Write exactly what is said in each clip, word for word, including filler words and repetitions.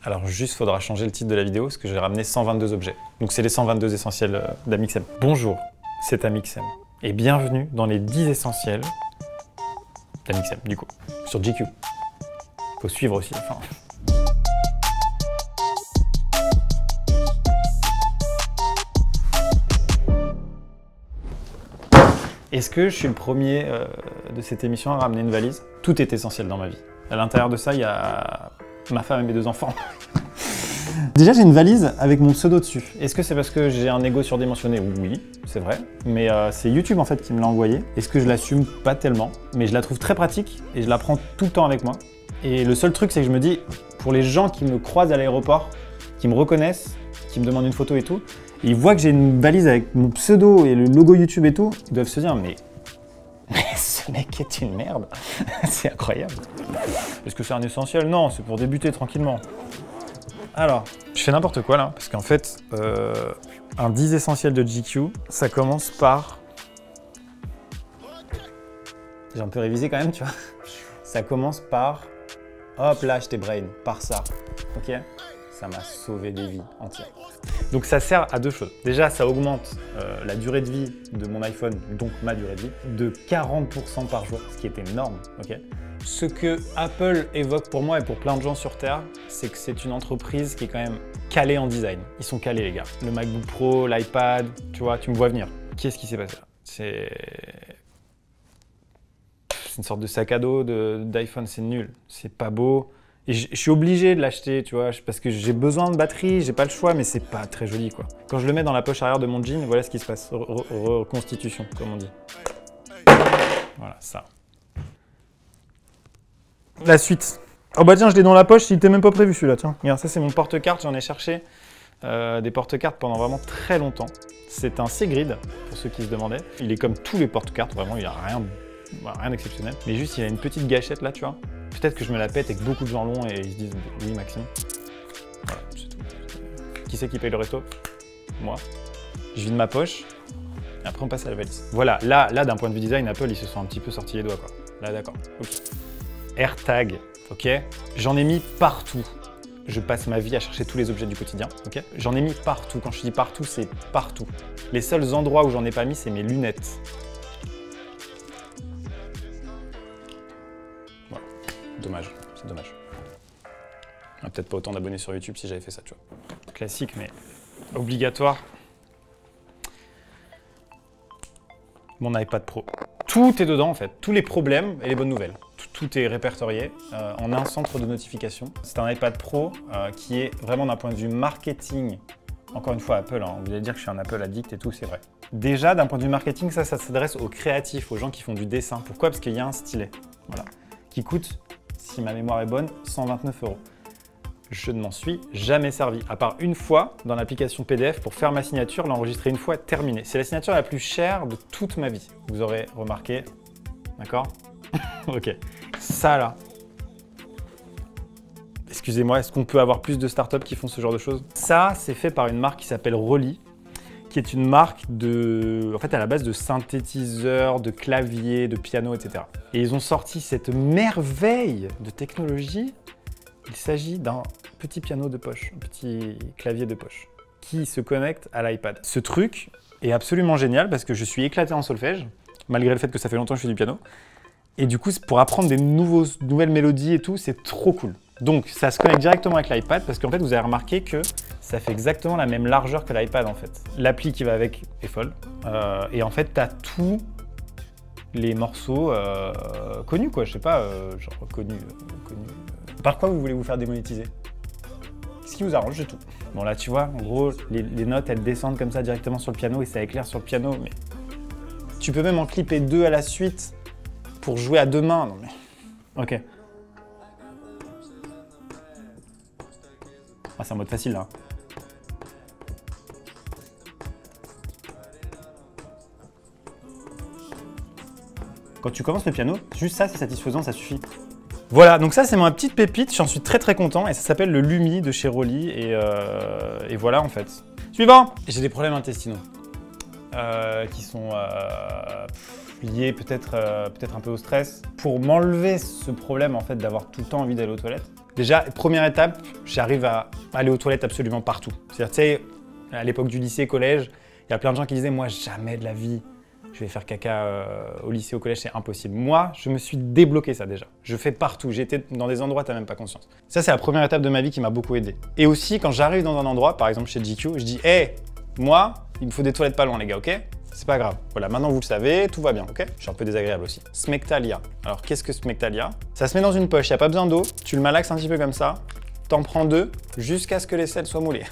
Alors juste, faudra changer le titre de la vidéo parce que j'ai ramené cent vingt-deux objets. Donc c'est les cent vingt-deux essentiels d'Amixem. Bonjour, c'est Amixem. Et bienvenue dans les dix essentiels d'Amixem, du coup, sur G Q. Faut suivre aussi, enfin... Est-ce que je suis le premier euh, de cette émission à ramener une valise? Tout est essentiel dans ma vie. À l'intérieur de ça, il y a ma femme et mes deux enfants. Déjà, j'ai une valise avec mon pseudo dessus. Est-ce que c'est parce que j'ai un ego surdimensionné? Oui, c'est vrai. Mais euh, c'est YouTube en fait qui me l'a envoyé. Est-ce que je l'assume? Pas tellement. Mais je la trouve très pratique et je la prends tout le temps avec moi. Et le seul truc, c'est que je me dis, pour les gens qui me croisent à l'aéroport, qui me reconnaissent, qui me demandent une photo et tout, et ils voient que j'ai une valise avec mon pseudo et le logo YouTube et tout, ils doivent se dire, mais, mais ce mec est une merde. C'est incroyable. Est-ce que c'est un essentiel? Non, c'est pour débuter tranquillement. Alors, je fais n'importe quoi là, parce qu'en fait, euh, un dix essentiels de G Q, ça commence par... J'ai un peu révisé quand même, tu vois. Ça commence par... Hop là, je t'ai brain, par ça. Ok? Ça m'a sauvé des vies entières. Donc ça sert à deux choses. Déjà, ça augmente euh, la durée de vie de mon iPhone, donc ma durée de vie, de quarante pour cent par jour, ce qui est énorme. Okay, ce que Apple évoque pour moi et pour plein de gens sur Terre, c'est que c'est une entreprise qui est quand même calée en design. Ils sont calés, les gars. Le MacBook Pro, l'iPad, tu vois, tu me vois venir. Qu'est-ce qui s'est passé là? C'est... C'est une sorte de sac à dos d'iPhone, c'est nul. C'est pas beau. Et je suis obligé de l'acheter, tu vois, parce que j'ai besoin de batterie, j'ai pas le choix, mais c'est pas très joli, quoi. Quand je le mets dans la poche arrière de mon jean, voilà ce qui se passe. Re reconstitution, comme on dit. Voilà, ça. La suite. Oh bah tiens, je l'ai dans la poche, il était même pas prévu celui-là, tiens. Regarde, ça c'est mon porte-carte, j'en ai cherché euh, des porte-cartes pendant vraiment très longtemps. C'est un Segrid, pour ceux qui se demandaient. Il est comme tous les porte-cartes, vraiment, il n'y a rien, rien d'exceptionnel. Mais juste, il a une petite gâchette là, tu vois. Peut-être que je me la pète et que beaucoup de gens l'ont et ils se disent « Oui, Maxime. » Voilà, c'est tout. Qui c'est qui paye le resto? Moi. Je vide ma poche et après on passe à la valise. Voilà, là, là d'un point de vue design, Apple, ils se sont un petit peu sortis les doigts, quoi. Là, d'accord. AirTag, ok? J'en ai mis partout. Je passe ma vie à chercher tous les objets du quotidien, ok? J'en ai mis partout. Quand je dis partout, c'est partout. Les seuls endroits où j'en ai pas mis, c'est mes lunettes. Dommage, c'est dommage. On a peut-être pas autant d'abonnés sur YouTube si j'avais fait ça, tu vois. Classique, mais obligatoire. Mon iPad Pro. Tout est dedans, en fait. Tous les problèmes et les bonnes nouvelles. Tout, tout est répertorié euh, en un centre de notification. C'est un iPad Pro euh, qui est vraiment d'un point de vue marketing. Encore une fois, Apple, hein, vous allez dire que je suis un Apple addict et tout, c'est vrai. Déjà, d'un point de vue marketing, ça, ça s'adresse aux créatifs, aux gens qui font du dessin. Pourquoi? Parce qu'il y a un stylet, voilà, qui coûte, si ma mémoire est bonne, cent vingt-neuf euros. Je ne m'en suis jamais servi, à part une fois dans l'application P D F pour faire ma signature, l'enregistrer une fois, terminé. C'est la signature la plus chère de toute ma vie. Vous aurez remarqué, d'accord? Ok. Ça là. Excusez-moi, est-ce qu'on peut avoir plus de startups qui font ce genre de choses? Ça, c'est fait par une marque qui s'appelle Rolly, qui est une marque de, en fait, à la base de synthétiseurs, de claviers, de pianos, et cetera. Et ils ont sorti cette merveille de technologie. Il s'agit d'un petit piano de poche, un petit clavier de poche, qui se connecte à l'iPad. Ce truc est absolument génial parce que je suis éclaté en solfège, malgré le fait que ça fait longtemps que je fais du piano. Et du coup, pour apprendre des nouveaux, nouvelles mélodies et tout, c'est trop cool. Donc, ça se connecte directement avec l'iPad parce qu'en fait, vous avez remarqué que ça fait exactement la même largeur que l'iPad en fait. L'appli qui va avec est folle. Euh, et en fait, tu as tous les morceaux euh, connus, quoi. Je sais pas, euh, genre connus. Euh, connus euh. Par quoi vous voulez vous faire démonétiser? Ce qui vous arrange, c'est tout. Bon, là, tu vois, en gros, les, les notes, elles descendent comme ça directement sur le piano et ça éclaire sur le piano. Mais tu peux même en clipper deux à la suite pour jouer à deux mains. Non, mais... Ok. Ah, c'est en mode facile là. Quand tu commences le piano, juste ça c'est satisfaisant, ça suffit. Voilà, donc ça c'est ma petite pépite, j'en suis très très content et ça s'appelle le Lumi de chez Rolly et, euh, et voilà en fait. Suivant. J'ai des problèmes intestinaux euh, qui sont euh, liés peut-être euh, peut-être un peu au stress. Pour m'enlever ce problème en fait d'avoir tout le temps envie d'aller aux toilettes, Déjà, première étape, j'arrive à aller aux toilettes absolument partout. C'est-à-dire, tu sais, à l'époque du lycée, collège, il y a plein de gens qui disaient « Moi, jamais de la vie, je vais faire caca euh, au lycée, au collège, c'est impossible. » Moi, je me suis débloqué ça déjà. Je fais partout. J'étais dans des endroits, tu n'as même pas conscience. Ça, c'est la première étape de ma vie qui m'a beaucoup aidé. Et aussi, quand j'arrive dans un endroit, par exemple chez G Q, je dis « Hey, moi, il me faut des toilettes pas loin, les gars, ok ?» C'est pas grave. Voilà, maintenant vous le savez, tout va bien, ok? Je suis un peu désagréable aussi. Smectalia. Alors, qu'est-ce que Smectalia? Ça se met dans une poche, il n'y a pas besoin d'eau. Tu le malaxes un petit peu comme ça. T'en prends deux jusqu'à ce que les selles soient moulées.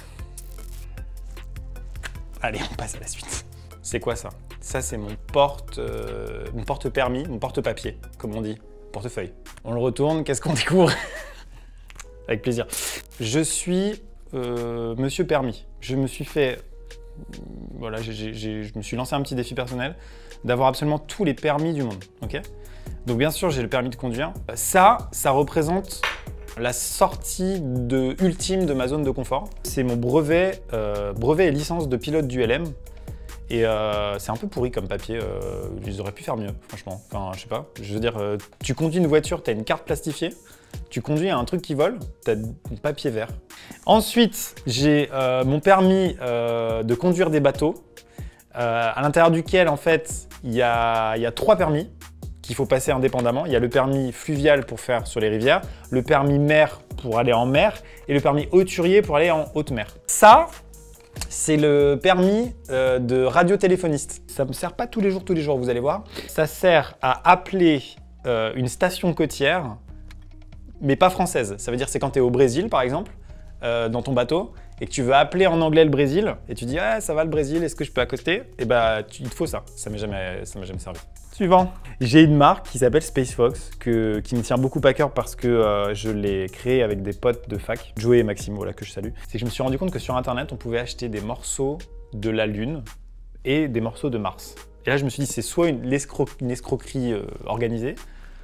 Allez, on passe à la suite. C'est quoi ça? Ça, c'est mon porte, euh, mon porte-permis, mon porte-papier, comme on dit. Portefeuille. On le retourne, qu'est-ce qu'on découvre? Avec plaisir. Je suis euh, Monsieur Permis. Je me suis fait... Voilà, j'ai, j'ai, je me suis lancé un petit défi personnel d'avoir absolument tous les permis du monde, ok? Donc bien sûr, j'ai le permis de conduire. Ça, ça représente la sortie de, ultime de ma zone de confort. C'est mon brevet, euh, brevet et licence de pilote du L M. Et euh, c'est un peu pourri comme papier, euh, ils auraient pu faire mieux, franchement. Enfin, je sais pas, je veux dire, euh, tu conduis une voiture, tu as une carte plastifiée, tu conduis un truc qui vole, tu as un papier vert. Ensuite, j'ai euh, mon permis euh, de conduire des bateaux, euh, à l'intérieur duquel, en fait, il y a, y a trois permis qu'il faut passer indépendamment. Il y a le permis fluvial pour faire sur les rivières, le permis mer pour aller en mer et le permis hauturier pour aller en haute mer. Ça, c'est le permis euh, de radiotéléphoniste. Ça ne me sert pas tous les jours, tous les jours, vous allez voir. Ça sert à appeler euh, une station côtière, mais pas française. Ça veut dire que c'est quand tu es au Brésil, par exemple, euh, dans ton bateau, et que tu veux appeler en anglais le Brésil, et tu dis ah, « ça va le Brésil, est-ce que je peux accoster ?» Et bah, tu, il te faut ça. Ça ne m'a jamais, ça m'a jamais servi. Suivant. J'ai une marque qui s'appelle Space Fox, que, qui me tient beaucoup à cœur parce que euh, je l'ai créée avec des potes de fac, Joey et Maxime, voilà, que je salue. C'est que je me suis rendu compte que sur Internet, on pouvait acheter des morceaux de la Lune et des morceaux de Mars. Et là, je me suis dit, c'est soit une, l'escro une escroquerie euh, organisée,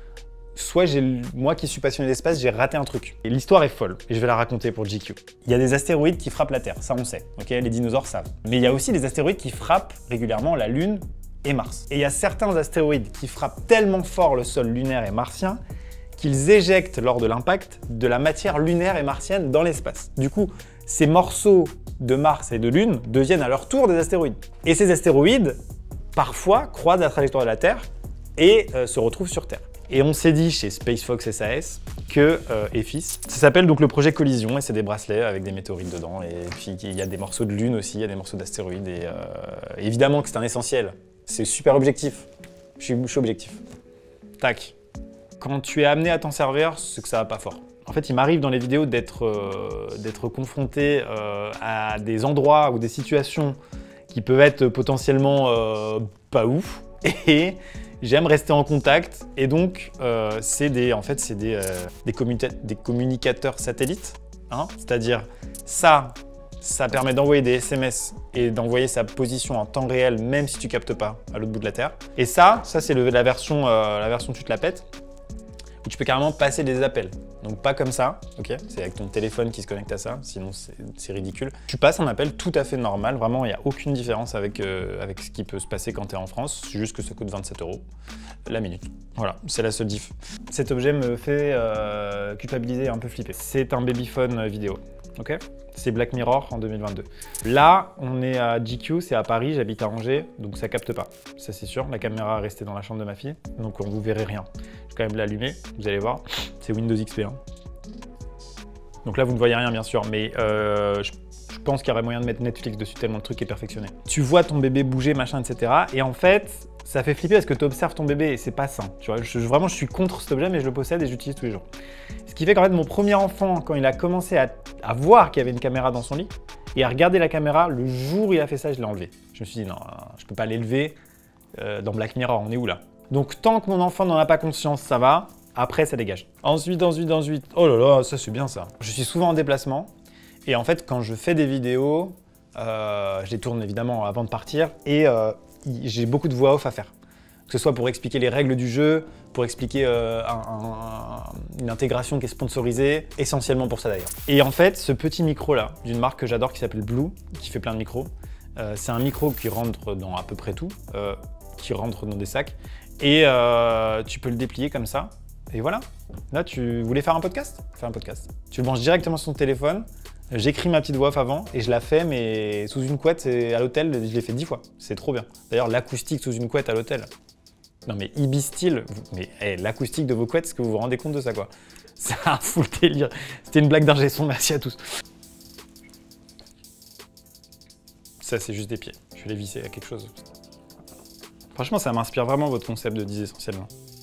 soit moi qui suis passionné d'espace, j'ai raté un truc. Et l'histoire est folle, et je vais la raconter pour G Q. Il y a des astéroïdes qui frappent la Terre, ça on sait, ok? Les dinosaures savent. Mais il y a aussi des astéroïdes qui frappent régulièrement la Lune et Mars. Et il y a certains astéroïdes qui frappent tellement fort le sol lunaire et martien qu'ils éjectent lors de l'impact de la matière lunaire et martienne dans l'espace. Du coup, ces morceaux de Mars et de Lune deviennent à leur tour des astéroïdes. Et ces astéroïdes, parfois, croisent la trajectoire de la Terre et euh, se retrouvent sur Terre. Et on s'est dit chez Space Fox S A S que, euh, et fils, ça s'appelle donc le projet Collision et c'est des bracelets avec des météorites dedans. Et puis il y a des morceaux de Lune aussi, il y a des morceaux d'astéroïdes. Et euh, évidemment que c'est un essentiel. C'est super objectif. Je suis, je suis objectif. Tac. Quand tu es amené à t'en servir, c'est que ça va pas fort. En fait, il m'arrive dans les vidéos d'être euh, d'être confronté euh, à des endroits ou des situations qui peuvent être potentiellement euh, pas ouf. Et j'aime rester en contact. Et donc, euh, c'est des, en fait, c'est des, euh, des, des communicateurs satellites. Hein, c'est-à-dire, ça, ça permet d'envoyer des S M S et d'envoyer sa position en temps réel, même si tu captes pas à l'autre bout de la Terre. Et ça, ça c'est la version, euh, la version tu te la pètes, où tu peux carrément passer des appels. Donc pas comme ça, ok? C'est avec ton téléphone qui se connecte à ça, sinon c'est ridicule. Tu passes un appel tout à fait normal, vraiment il n'y a aucune différence avec, euh, avec ce qui peut se passer quand tu es en France, c'est juste que ça coûte vingt-sept euros la minute. Voilà, c'est la seule diff. Cet objet me fait euh, culpabiliser et un peu flipper. C'est un babyphone vidéo, ok? C'est Black Mirror en deux mille vingt-deux. Là, on est à G Q, c'est à Paris, j'habite à Angers, donc ça capte pas. Ça c'est sûr, la caméra est restée dans la chambre de ma fille, donc on vous verrez rien. Je vais quand même l'allumer, vous allez voir, c'est Windows X P. Hein. Donc là, vous ne voyez rien bien sûr, mais euh, je, je pense qu'il y aurait moyen de mettre Netflix dessus tellement le truc est perfectionné. Tu vois ton bébé bouger, machin, et cetera. Et en fait, ça fait flipper parce que tu observes ton bébé et c'est pas sain. Tu vois, je, vraiment, je suis contre cet objet, mais je le possède et je l'utilise tous les jours. Ce qui fait qu'en fait, mon premier enfant, quand il a commencé à, à voir qu'il y avait une caméra dans son lit et à regarder la caméra, le jour où il a fait ça, je l'ai enlevé. Je me suis dit, non, je peux pas l'élever euh, dans Black Mirror, on est où là? Donc, tant que mon enfant n'en a pas conscience, ça va. Après, ça dégage. Ensuite, ensuite, ensuite. Oh là là, ça c'est bien ça. Je suis souvent en déplacement et en fait, quand je fais des vidéos, euh, je les tourne évidemment avant de partir et euh, j'ai beaucoup de voix off à faire. Que ce soit pour expliquer les règles du jeu, pour expliquer euh, un, un, une intégration qui est sponsorisée, essentiellement pour ça d'ailleurs. Et en fait, ce petit micro là, d'une marque que j'adore qui s'appelle Blue, qui fait plein de micros, euh, c'est un micro qui rentre dans à peu près tout, euh, qui rentre dans des sacs, et euh, tu peux le déplier comme ça, Et voilà. Là, tu voulais faire un podcast? Fais un podcast. Tu le branches directement sur ton téléphone. J'écris ma petite voix off avant et je la fais, mais sous une couette à l'hôtel, je l'ai fait dix fois. C'est trop bien. D'ailleurs, l'acoustique sous une couette à l'hôtel. Non mais Ibis Style, mais hey, l'acoustique de vos couettes, est-ce que vous vous rendez compte de ça quoi? C'est un full délire. C'était une blague d'ingé son, merci à tous. Ça, c'est juste des pieds. Je vais les visser à quelque chose. Franchement, ça m'inspire vraiment votre concept de dix essentiellement.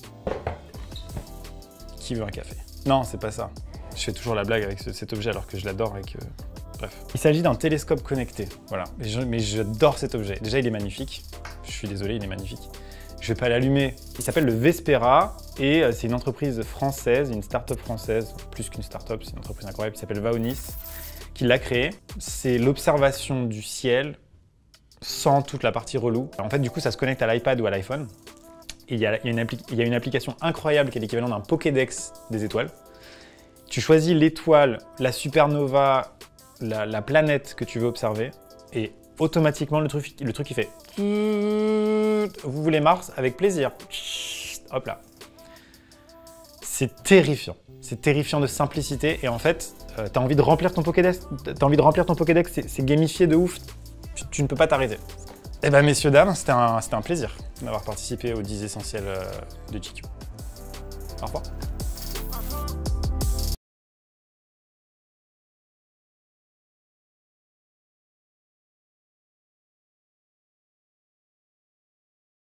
Qui veut un café? Non, c'est pas ça. Je fais toujours la blague avec ce, cet objet alors que je l'adore avec... Euh... Bref. Il s'agit d'un télescope connecté. Voilà. Mais j'adore cet objet. Déjà, il est magnifique. Je suis désolé, il est magnifique. Je vais pas l'allumer. Il s'appelle le Vespera et c'est une entreprise française, une start-up française, plus qu'une start-up, c'est une entreprise incroyable qui s'appelle Vaonis, qui l'a créée. C'est l'observation du ciel sans toute la partie relou. En fait, du coup, ça se connecte à l'iPad ou à l'iPhone. Et il y, a, il, y a il y a une application incroyable qui est l'équivalent d'un Pokédex des étoiles. Tu choisis l'étoile, la supernova, la, la planète que tu veux observer et automatiquement, le truc, le truc il fait... Vous voulez Mars? Avec plaisir. Hop là. C'est terrifiant. C'est terrifiant de simplicité et en fait, euh, t'as envie de remplir ton Pokédex. T'as envie de remplir ton Pokédex, c'est gamifié de ouf. Tu, tu ne peux pas t'arrêter. Eh ben messieurs, dames, c'était un, c'était un plaisir d'avoir participé aux dix essentiels de G Q. Au revoir.